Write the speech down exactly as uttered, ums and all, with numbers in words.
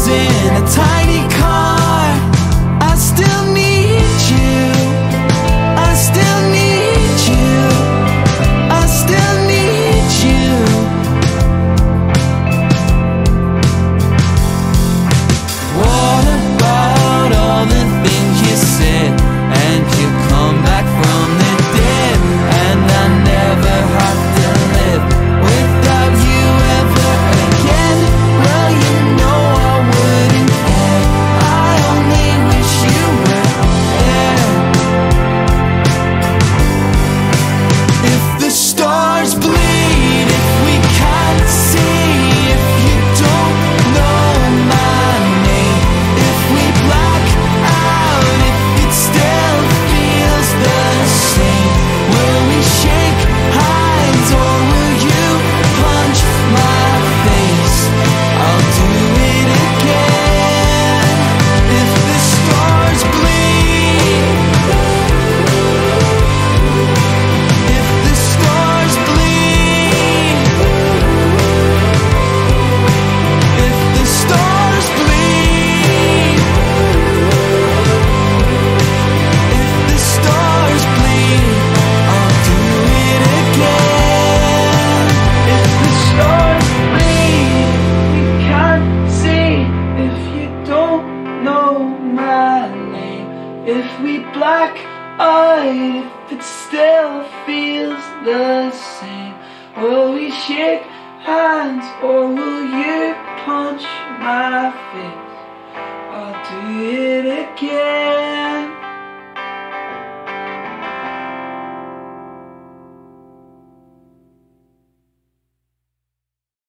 miles in a tiny car. I still need you, I still need you, I still need you. What about all the things you said, and you come back from the dead, and I never have to live without you ever again? Well, you know I wouldn't care, I only wish you were there. If the stars bleed, if we can't see, if you don't know my name, if we black out, if it still feels the same, will we shake hands or will you punch my face? I'll do it again. If the stars bleed, if the stars bleed, if the stars bleed, if the stars bleed, I'll do it again. If the stars bleed, we can't see, if you don't know my name, if we black eyed, if it still feels the same, will we shake hands or will you punch my face? I'll do it again.